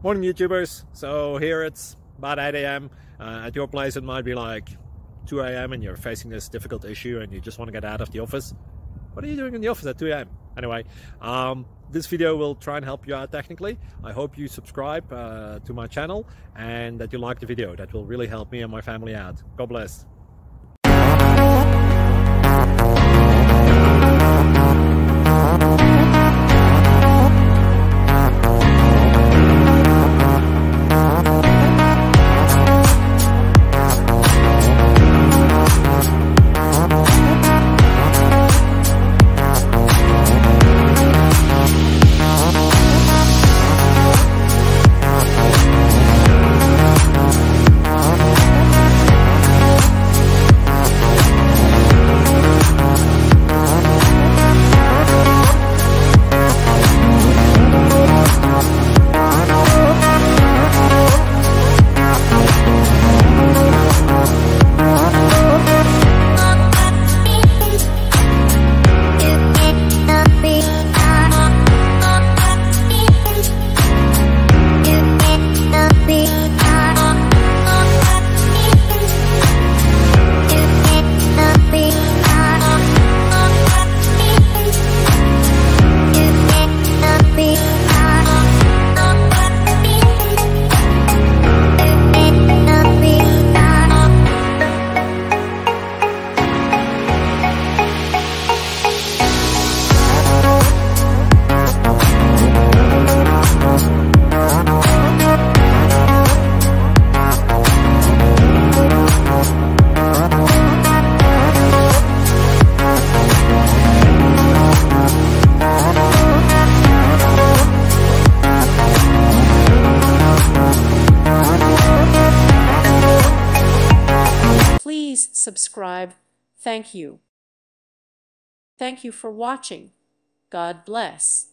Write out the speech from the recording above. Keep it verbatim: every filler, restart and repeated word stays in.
Morning YouTubers. So here it's about eight A M Uh, at your place it might be like two A M and you're facing this difficult issue and you just want to get out of the office. What are you doing in the office at two A M? Anyway, um, this video will try and help you out technically. I hope you subscribe uh, to my channel and that you like the video. That will really help me and my family out. God bless. Please subscribe. Thank you. Thank you for watching. God bless.